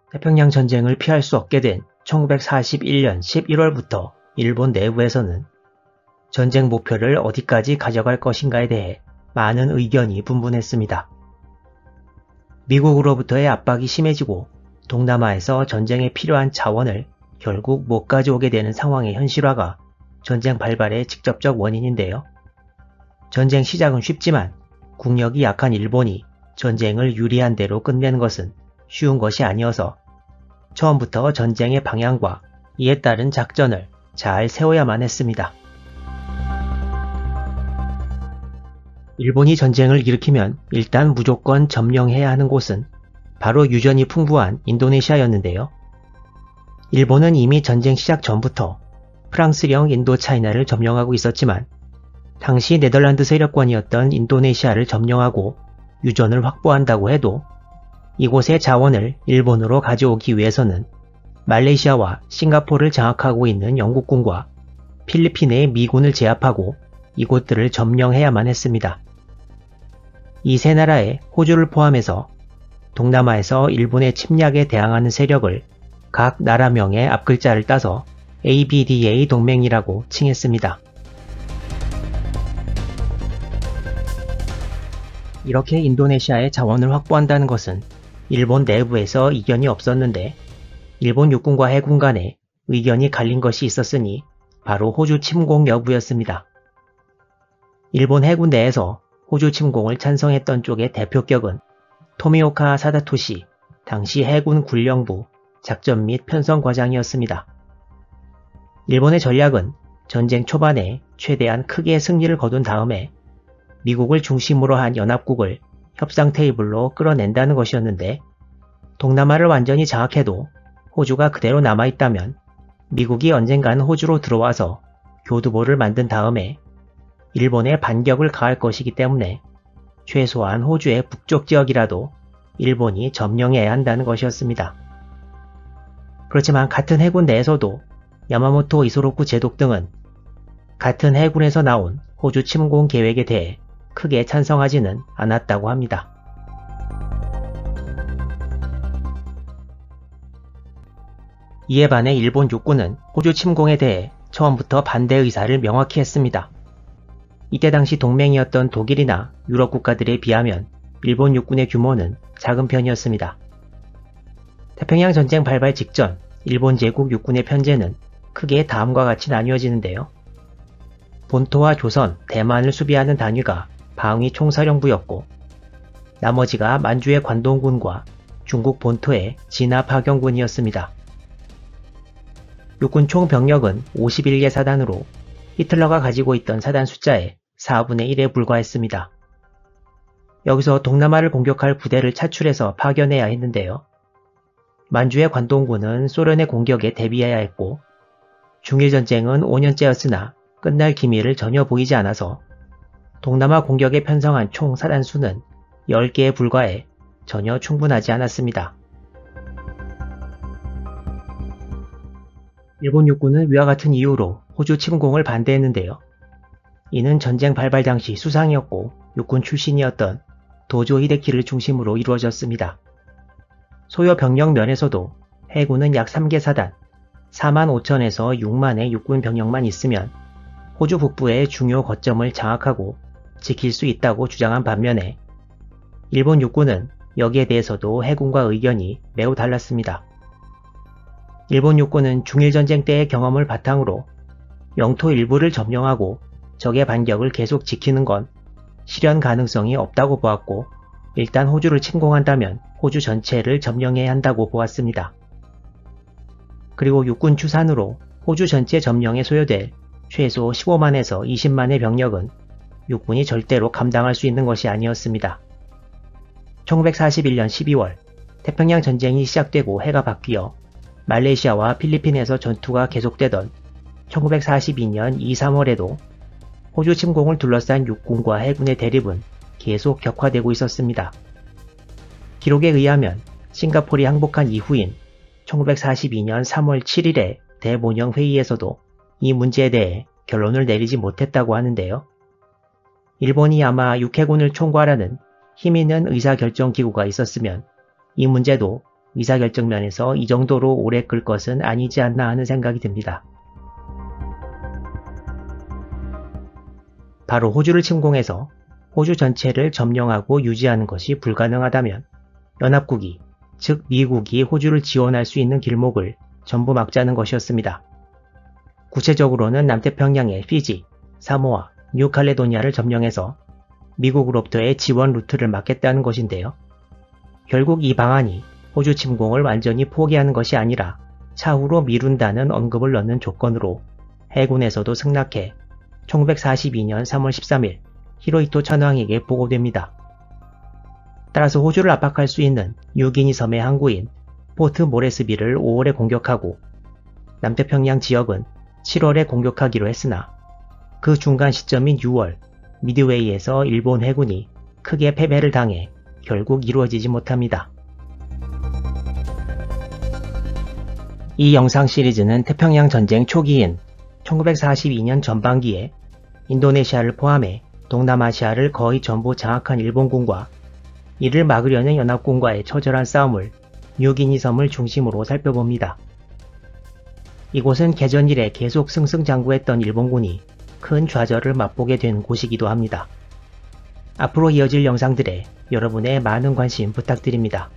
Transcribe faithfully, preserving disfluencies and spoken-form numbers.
태평양 전쟁을 피할 수 없게 된 천구백사십일 년 십일월부터 일본 내부에서는 전쟁 목표를 어디까지 가져갈 것인가에 대해 많은 의견이 분분했습니다. 미국으로부터의 압박이 심해지고 동남아에서 전쟁에 필요한 자원을 결국 못 가져오게 되는 상황의 현실화가 전쟁 발발의 직접적 원인인데요. 전쟁 시작은 쉽지만 국력이 약한 일본이 전쟁을 유리한 대로 끝내는 것은 쉬운 것이 아니어서 처음부터 전쟁의 방향과 이에 따른 작전을 잘 세워야만 했습니다. 일본이 전쟁을 일으키면 일단 무조건 점령해야 하는 곳은 바로 유전이 풍부한 인도네시아였는데요. 일본은 이미 전쟁 시작 전부터 프랑스령 인도차이나를 점령하고 있었지만 당시 네덜란드 세력권이었던 인도네시아를 점령하고 유전을 확보한다고 해도 이곳의 자원을 일본으로 가져오기 위해서는 말레이시아와 싱가포르를 장악하고 있는 영국군과 필리핀의 미군을 제압하고 이곳들을 점령해야만 했습니다. 이 세 나라에 호주를 포함해서 동남아에서 일본의 침략에 대항하는 세력을 각 나라명의 앞글자를 따서 에이비디에이 동맹이라고 칭했습니다. 이렇게 인도네시아의 자원을 확보한다는 것은 일본 내부에서 이견이 없었는데 일본 육군과 해군 간에 의견이 갈린 것이 있었으니 바로 호주 침공 여부였습니다. 일본 해군 내에서 호주 침공을 찬성했던 쪽의 대표격은 토미오카 사다토시 당시 해군 군령부 작전 및 편성 과장이었습니다. 일본의 전략은 전쟁 초반에 최대한 크게 승리를 거둔 다음에 미국을 중심으로 한 연합국을 협상 테이블로 끌어낸다는 것이었는데 동남아를 완전히 장악해도 호주가 그대로 남아있다면 미국이 언젠가는 호주로 들어와서 교두보를 만든 다음에 일본에 반격을 가할 것이기 때문에 최소한 호주의 북쪽 지역이라도 일본이 점령해야 한다는 것이었습니다. 그렇지만 같은 해군 내에서도 야마모토 이소로쿠 제독 등은 같은 해군에서 나온 호주 침공 계획에 대해 크게 찬성하지는 않았다고 합니다. 이에 반해 일본 육군은 호주 침공에 대해 처음부터 반대 의사를 명확히 했습니다. 이때 당시 동맹이었던 독일이나 유럽 국가들에 비하면 일본 육군의 규모는 작은 편이었습니다. 태평양 전쟁 발발 직전 일본 제국 육군의 편제는 크게 다음과 같이 나뉘어지는데요. 본토와 조선, 대만을 수비하는 단위가 방위 총사령부였고 나머지가 만주의 관동군과 중국 본토의 진화 파견군이었습니다. 육군 총 병력은 오십일 개 사단으로 히틀러가 가지고 있던 사단 숫자의 사분의 일에 불과했습니다. 여기서 동남아를 공격할 부대를 차출해서 파견해야 했는데요. 만주의 관동군은 소련의 공격에 대비해야 했고 중일전쟁은 오 년째였으나 끝날 기미를 전혀 보이지 않아서 동남아 공격에 편성한 총 사단 수는 열 개에 불과해 전혀 충분하지 않았습니다. 일본 육군은 위와 같은 이유로 호주 침공을 반대했는데요. 이는 전쟁 발발 당시 수상이었고 육군 출신이었던 도조 히데키를 중심으로 이루어졌습니다. 소요 병력 면에서도 해군은 약 삼 개 사단, 사만 오천에서 육만의 육군 병력만 있으면 호주 북부의 중요 거점을 장악하고 지킬 수 있다고 주장한 반면에 일본 육군은 여기에 대해서도 해군과 의견이 매우 달랐습니다. 일본 육군은 중일전쟁 때의 경험을 바탕으로 영토 일부를 점령하고 적의 반격을 계속 지키는 건 실현 가능성이 없다고 보았고 일단 호주를 침공한다면 호주 전체를 점령해야 한다고 보았습니다. 그리고 육군 추산으로 호주 전체 점령에 소요될 최소 십오만에서 이십만의 병력은 육군이 절대로 감당할 수 있는 것이 아니었습니다. 천구백사십일 년 십이월 태평양 전쟁이 시작되고 해가 바뀌어 말레이시아와 필리핀에서 전투가 계속되던 천구백사십이 년 이, 삼월에도 호주 침공을 둘러싼 육군과 해군의 대립은 계속 격화되고 있었습니다. 기록에 의하면 싱가포르이 항복한 이후인 천구백사십이 년 삼월 칠일의 대모령 회의에서도 이 문제에 대해 결론을 내리지 못했다고 하는데요. 일본이 아마 육해군을 총괄하는 힘있는 의사결정기구가 있었으면 이 문제도 의사결정 면에서 이 정도로 오래 끌 것은 아니지 않나 하는 생각이 듭니다. 바로 호주를 침공해서 호주 전체를 점령하고 유지하는 것이 불가능하다면 연합국이, 즉 미국이 호주를 지원할 수 있는 길목을 전부 막자는 것이었습니다. 구체적으로는 남태평양의 피지, 사모아, 뉴칼레도니아를 점령해서 미국으로부터의 지원 루트를 막겠다는 것인데요. 결국 이 방안이 호주 침공을 완전히 포기하는 것이 아니라 차후로 미룬다는 언급을 넣는 조건으로 해군에서도 승낙해 천구백사십이년 삼월 십삼일 히로히토 천황에게 보고됩니다. 따라서 호주를 압박할 수 있는 뉴기니 섬의 항구인 포트 모레스비를 오월에 공격하고 남태평양 지역은 칠월에 공격하기로 했으나 그 중간 시점인 유월 미드웨이에서 일본 해군이 크게 패배를 당해 결국 이루어지지 못합니다. 이 영상 시리즈는 태평양 전쟁 초기인 천구백사십이년 전반기에 인도네시아를 포함해 동남아시아를 거의 전부 장악한 일본군과 이를 막으려는 연합군과의 처절한 싸움을 뉴기니 섬을 중심으로 살펴봅니다. 이곳은 개전 이래 계속 승승장구했던 일본군이 큰 좌절을 맛보게 된 곳이기도 합니다. 앞으로 이어질 영상들에 여러분의 많은 관심 부탁드립니다.